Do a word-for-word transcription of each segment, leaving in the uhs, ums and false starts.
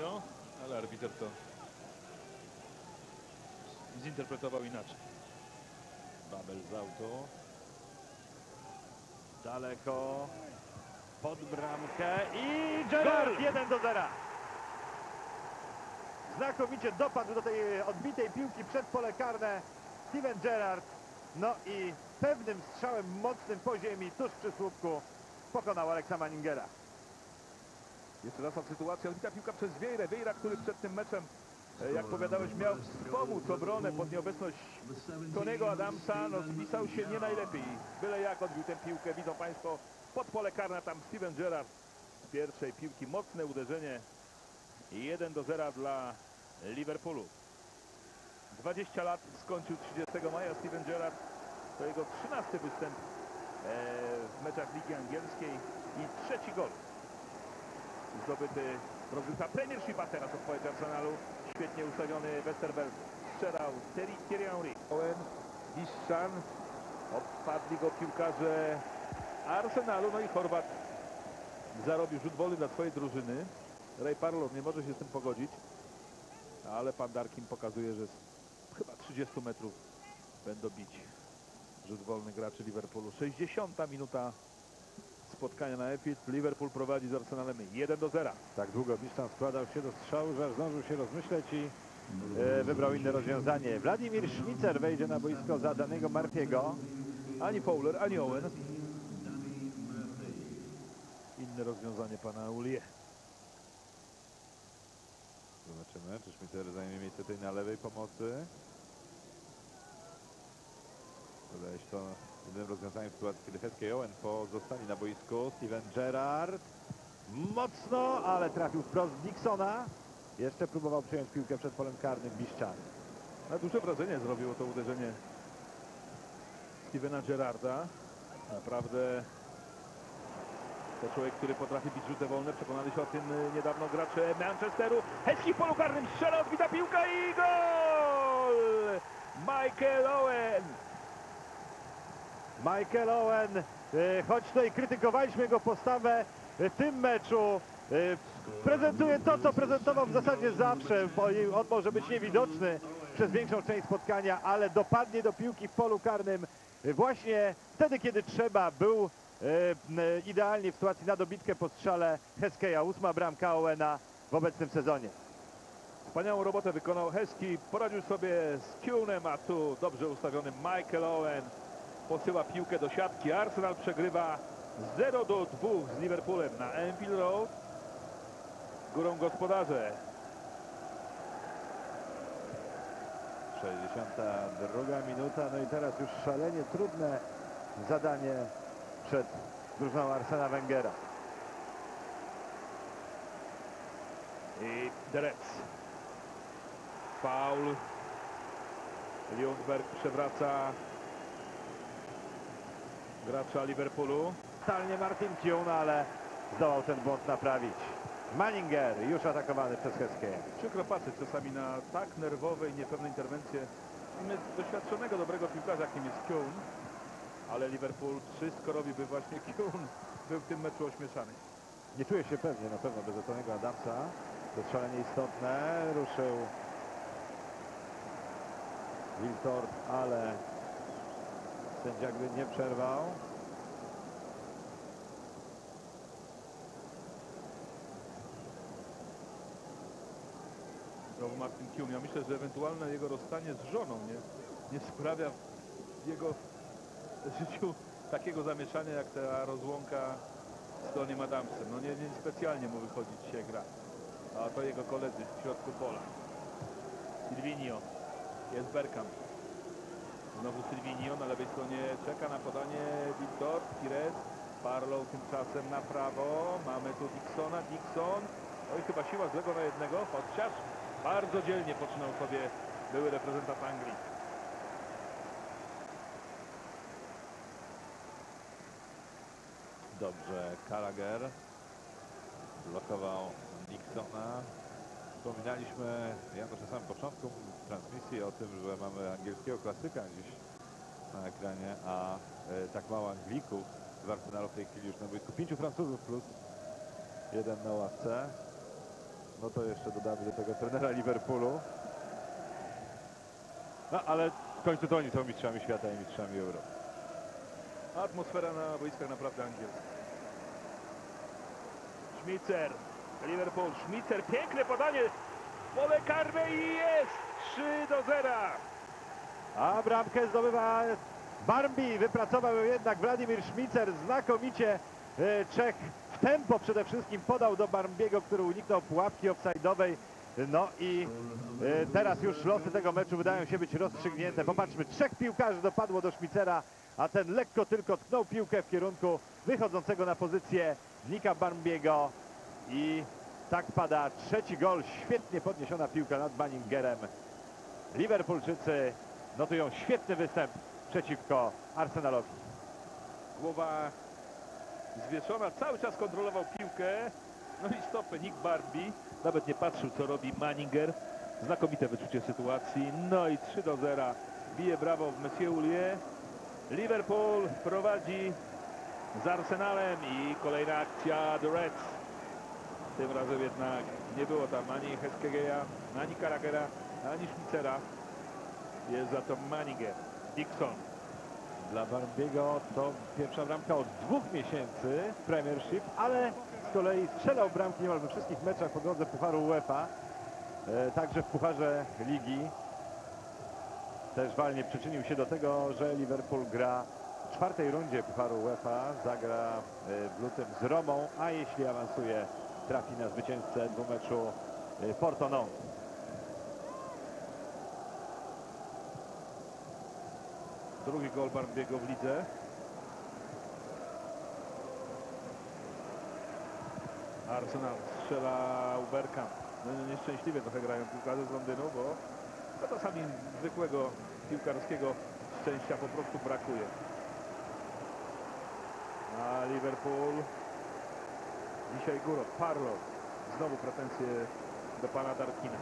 Mourinho, ale arbiter to zinterpretował inaczej. Babel z auto. Daleko. Pod bramkę i Gerrard jeden do zera. Znakomicie dopadł do tej odbitej piłki przed pole karne Steven Gerrard. No i pewnym strzałem mocnym po ziemi, tuż przy słupku, pokonał Alexa Manningera. Jeszcze raz ta sytuacja, odbita piłka przez Vieirę. Vieira, który przed tym meczem, jak powiadałeś, miał wspomóc obronę pod nieobecność Tony'ego Adamsa. No, spisał się nie najlepiej. Byle jak odbił tę piłkę. Widzą Państwo pod pole karne, tam Steven Gerrard z pierwszej piłki. Mocne uderzenie. jeden do zera dla Liverpoolu. dwadzieścia lat skończył trzydziestego maja Steven Gerrard. To jego trzynasty występ w meczach Ligi Angielskiej i trzeci gol zdobyty w rozgrywce Premiershipa. Teraz odpowiedź Arsenalu. Świetnie ustawiony Westerveld strzelał Thierry, Thierry Henry. Owen, Biszczan. Odpadli go piłkarze Arsenalu. No i Chorwat zarobił rzut wolny dla swojej drużyny. Ray Parlour nie może się z tym pogodzić, ale pan Darkin pokazuje, że z chyba trzydziestu metrów będą bić rzut wolny graczy Liverpoolu. sześćdziesiąta minuta spotkania na Anfield. Liverpool prowadzi z Arsenalem jeden do zera. Tak długo Biszczan składał się do strzału, że aż zdążył się rozmyśleć i e, wybrał inne rozwiązanie. Wladimir Szmicer wejdzie na boisko za danego Murphy'ego. Ani Fowler, ani Owen. Inne rozwiązanie pana Aulier. Zobaczymy, czy Szmicer zajmie miejsce tej na lewej pomocy. Wydaje się to jedynym rozwiązaniem w sytuacji, kiedy Heskey i Owen pozostali na boisku. Steven Gerrard mocno, ale trafił wprost Dixona. Jeszcze próbował przyjąć piłkę przed polem karnym Biszczan. Na duże wrażenie zrobiło to uderzenie Stevena Gerrarda. Naprawdę to człowiek, który potrafi bić rzuty wolne. Przekonali się o tym niedawno gracze Manchesteru. Heskey w polu karnym strzela, odbita piłka i gol! Michael Owen! Michael Owen, e, choć tutaj krytykowaliśmy jego postawę w tym meczu, e, prezentuje to, co prezentował w zasadzie zawsze. On może być niewidoczny przez większą część spotkania, ale dopadnie do piłki w polu karnym właśnie wtedy, kiedy trzeba. Był e, idealnie w sytuacji na dobitkę po strzale Heskeya. Ósma bramka Owena w obecnym sezonie. Wspaniałą robotę wykonał Heskey, poradził sobie z Kuhnem, a tu dobrze ustawiony Michael Owen posyła piłkę do siatki. Arsenal przegrywa zero do dwóch z Liverpoolem na Anfield Road. Górą gospodarze. sześćdziesiąta druga minuta, no i teraz już szalenie trudne zadanie przed drużyną Arsena Wengera. I The Reds. Faul. Ljungberg przewraca gracza Liverpoolu. Totalnie Martin Keown, ale zdołał ten błąd naprawić. Manninger już atakowany przez Heskeya. Przykro patrzeć czasami na tak nerwowe i niepewne interwencje doświadczonego, dobrego piłkarza, jakim jest Keown. Ale Liverpool wszystko robi, by właśnie Keown był w tym meczu ośmieszany. Nie czuje się pewnie na pewno bez Tony'ego Adamsa. To szalenie istotne. Ruszył Wiltord, ale sędzia gry nie przerwał. Znowu Martin Keown. Ja myślę, że ewentualne jego rozstanie z żoną nie, nie sprawia w jego życiu takiego zamieszania jak ta rozłąka z Tonnym Adamsem. No nie, nie specjalnie mu wychodzi dzisiaj gra. A to jego koledzy w środku pola. Silvinho. Jest Bergkamp. Znowu Silvinho na lewej stronie czeka na podanie Wiltord. Pires. Barlow tymczasem na prawo. Mamy tu Dixona. Dixon. Oj, chyba siła złego na jednego. Chociaż bardzo dzielnie poczynał sobie były reprezentant Anglii. Dobrze, Gallagher blokował Dixona. Wspominaliśmy, Janusz, na samym początku transmisji o tym, że mamy angielskiego klasyka dziś na ekranie, a e, tak mało Anglików w Arsenalu w tej chwili już na boisku. Pięciu Francuzów plus jeden na ławce. No to jeszcze dodamy do tego trenera Liverpoolu. No ale w końcu to oni są mistrzami świata i mistrzami Europy. Atmosfera na boiskach naprawdę angielska. Schmitzer, Liverpool, Schmitzer, piękne podanie, pole karne i jest trzy do zera. A bramkę zdobywa Barmby, wypracował ją jednak Władimir Schmitzer, znakomicie e, Czech w tempo przede wszystkim podał do Barmbiego, który uniknął pułapki offside'owej. No i e, teraz już losy tego meczu wydają się być rozstrzygnięte. Popatrzmy, trzech piłkarzy dopadło do Schmitzera, a ten lekko tylko tknął piłkę w kierunku wychodzącego na pozycję Nika Barmbiego i tak pada trzeci gol. Świetnie podniesiona piłka nad Banningerem. Liverpoolczycy notują świetny występ przeciwko Arsenalowi. Głowa zwieszona, cały czas kontrolował piłkę. No i stopę Nick Barmby. Nawet nie patrzył, co robi Banninger. Znakomite wyczucie sytuacji. No i trzy do zera. Bije brawo w Monsieur Houllier. Liverpool prowadzi z Arsenalem i kolejna akcja The Reds. Tym razem jednak nie było tam ani Heskegeja, ani Carragera, ani Schmitzera. Jest za to Banninger. Dixon. Dla Barmbiego to pierwsza bramka od dwóch miesięcy w Premiership, ale z kolei strzelał bramki niemal we wszystkich meczach po drodze Pucharu UEFA, e, także w Pucharze Ligi. Też walnie przyczynił się do tego, że Liverpool gra w czwartej rundzie Pucharu UEFA, zagra e, w lutym z Romą, a jeśli awansuje, trafi na zwycięzcę dwumeczu e, Porto Nantes. Drugi gol Barmbiego w lidze. Arsenal strzela Bergkamp. No, nieszczęśliwie trochę grają piłkarze z Londynu, bo no, czasami zwykłego piłkarskiego szczęścia po prostu brakuje. A Liverpool dzisiaj góro, Parlo. Znowu pretensje do pana Darkina.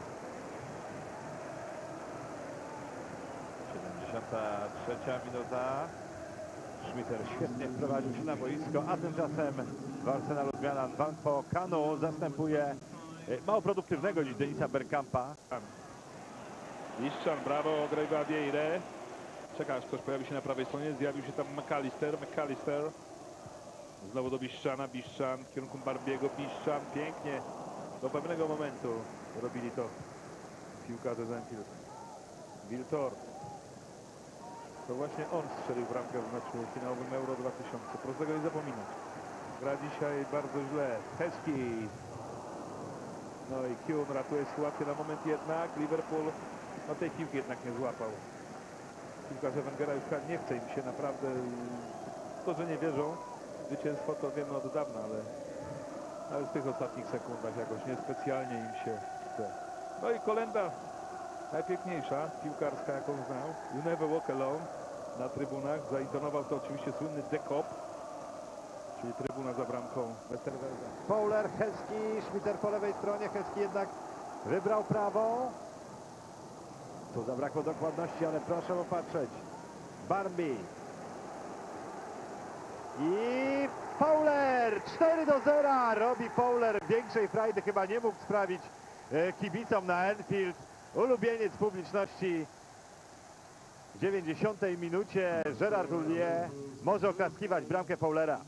siedemdziesiąta trzecia minuta. Schmitzer świetnie wprowadził się na boisko, a tymczasem w Arsenalu zmiana Nwankwo Kanu zastępuje e, mało produktywnego dziś Denisa Bergkampa. Liszczan, brawo, ogrywa Vieirę. Czeka, aż ktoś pojawi się na prawej stronie. Zjawił się tam McAllister. McAllister. Znowu do Biszczana. Biszczan w kierunku Barmbiego. Biszczan pięknie. Do pewnego momentu robili to piłkarze z Anfield. Wiltor. To właśnie on strzelił bramkę w meczu finałowym Euro dwa tysiące. Proszę tego nie zapominać. Gra dzisiaj bardzo źle. Heskey. No i Kuhn ratuje sytuację na moment jednak. Liverpool no tej piłki jednak nie złapał. Piłkarze Wengera już nie chce im się naprawdę. To, że nie wierzą w zwycięstwo, to wiemy od dawna, ale, ale w tych ostatnich sekundach jakoś niespecjalnie im się chce. No i kolenda najpiękniejsza, piłkarska jaką znał. You never walk alone na trybunach. Zaintonował to oczywiście słynny Dekop, czyli trybuna za bramką Westerwelde. Fowler, Heskey, Schmitzer po lewej stronie. Heskey jednak wybrał prawą. Tu zabrakło dokładności, ale proszę popatrzeć. Barmby. I Fowler! cztery do zera robi Fowler. Większej frajdy chyba nie mógł sprawić e, kibicom na Anfield. Ulubieniec publiczności. W dziewięćdziesiątej minucie Gerard Houllier może oklaskiwać bramkę Fowlera.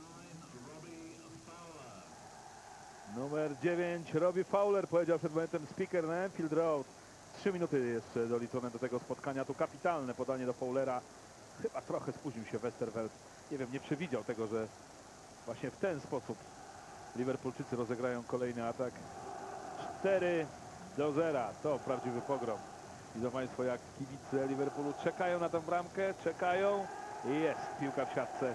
Numer dziewięć, Robbie Fowler, powiedział przed momentem speaker na Anfield Road. Trzy minuty jeszcze doliczone do tego spotkania. Tu kapitalne podanie do Fowlera. Chyba trochę spóźnił się Westerveld. Nie wiem, nie przewidział tego, że właśnie w ten sposób Liverpoolczycy rozegrają kolejny atak. cztery do zera. To prawdziwy pogrom. Widzą Państwo, jak kibice Liverpoolu czekają na tę bramkę. Czekają. I jest piłka w siatce.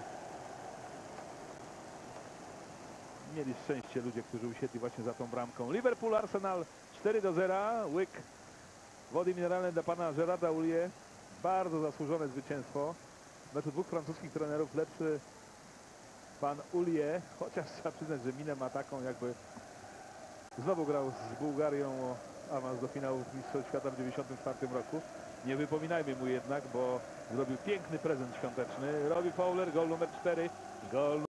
Mieli szczęście ludzie, którzy usiedli właśnie za tą bramką. Liverpool, Arsenal cztery do zera. Łyk wody mineralnej dla pana Gerarda Houllier. Bardzo zasłużone zwycięstwo. W meczu dwóch francuskich trenerów lepszy pan Houllier. Chociaż trzeba przyznać, że minę ma taką, jakby znowu grał z Bułgarią o awans do finału Mistrzostw Świata w dziewięćdziesiątym czwartym roku. Nie wypominajmy mu jednak, bo zrobił piękny prezent świąteczny. Robbie Fowler, gol numer cztery. Gol